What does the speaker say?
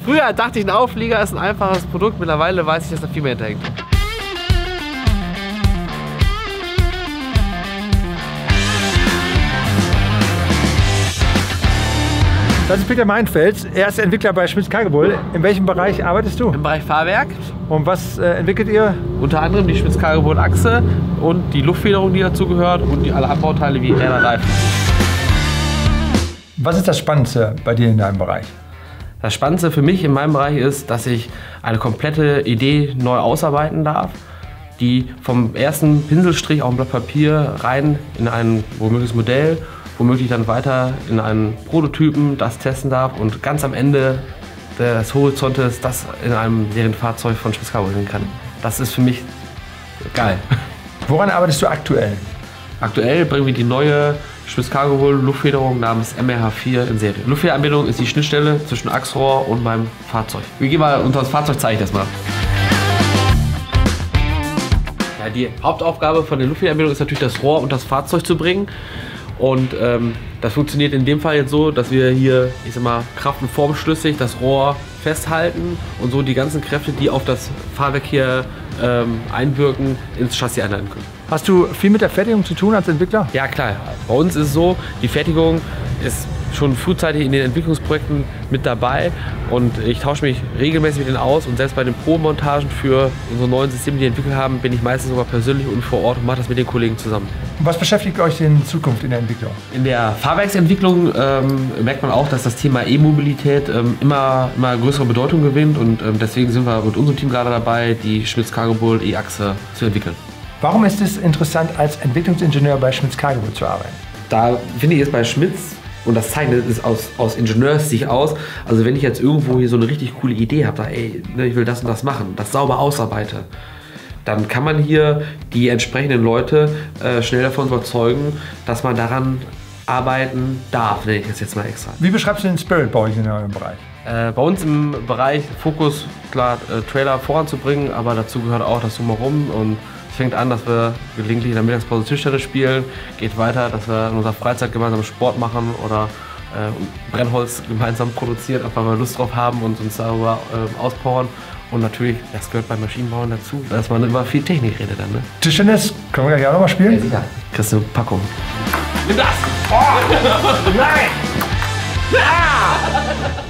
Früher dachte ich, ein Auflieger ist ein einfaches Produkt. Mittlerweile weiß ich, dass da viel mehr hinterhängt. Das ist Peter Meinfeld. Er ist Entwickler bei Schmitz Cargobull. In welchem Bereich arbeitest du? Im Bereich Fahrwerk. Und was entwickelt ihr? Unter anderem die Schmitz Cargobull Achse und die Luftfederung, die dazu gehört, und alle Anbauteile wie Räder, Reifen. Was ist das Spannendste bei dir in deinem Bereich? Das Spannendste für mich in meinem Bereich ist, dass ich eine komplette Idee neu ausarbeiten darf, die vom ersten Pinselstrich auf ein Blatt Papier rein in ein womögliches Modell, womöglich dann weiter in einen Prototypen, das testen darf und ganz am Ende des Horizontes das in einem Serienfahrzeug von Schmitz Cargobull sehen kann. Das ist für mich geil. Woran arbeitest du aktuell? Aktuell bringen wir die neue Schmitz Cargobull Luftfederung namens MRH4 in Serie. Luftfederanbindung ist die Schnittstelle zwischen Achsrohr und meinem Fahrzeug. Wir gehen mal unter das Fahrzeug, zeige ich das mal. Ja, die Hauptaufgabe von der Luftfederanbindung ist natürlich, das Rohr und das Fahrzeug zu bringen. Und das funktioniert in dem Fall jetzt so, dass wir hier, ich sag mal, kraft- und formschlüssig das Rohr festhalten und so die ganzen Kräfte, die auf das Fahrwerk hier einwirken, ins Chassis einleiten können. Hast du viel mit der Fertigung zu tun als Entwickler? Ja klar, bei uns ist es so, die Fertigung ist schon frühzeitig in den Entwicklungsprojekten mit dabei und ich tausche mich regelmäßig mit denen aus und selbst bei den Probenmontagen für unsere neuen Systeme, die wir entwickelt haben, bin ich meistens sogar persönlich und vor Ort und mache das mit den Kollegen zusammen. Und was beschäftigt euch in Zukunft in der Entwicklung? In der Fahrwerksentwicklung merkt man auch, dass das Thema E-Mobilität immer größere Bedeutung gewinnt und deswegen sind wir mit unserem Team gerade dabei, die Schmitz Cargobull E-Achse zu entwickeln. Warum ist es interessant, als Entwicklungsingenieur bei Schmitz Cargobull zu arbeiten? Da finde ich es bei Schmitz, und das zeichnet es aus Ingenieurssicht aus, also wenn ich jetzt irgendwo hier so eine richtig coole Idee habe, ey, ich will das und das machen, das sauber ausarbeite, dann kann man hier die entsprechenden Leute schnell davon überzeugen, dass man daran arbeiten darf, nenne ich das jetzt mal extra. Wie beschreibst du den Spirit bei euch in eurem Bereich? Bei uns im Bereich Fokus, klar, Trailer voranzubringen, aber dazu gehört auch das Drumherum und es fängt an, dass wir gelegentlich in der Mittagspause Tischtennis spielen, geht weiter, dass wir in unserer Freizeit gemeinsam Sport machen oder Brennholz gemeinsam produzieren, einfach weil wir Lust drauf haben und uns darüber auspowern. Und natürlich, das gehört beim Maschinenbauen dazu, dass man über viel Technik redet dann. Ne? Tischtennis, können wir gleich auch noch mal spielen? Ja, sicher. Kriegst du eine Packung. Nimm das! Oh! Nein! Ah!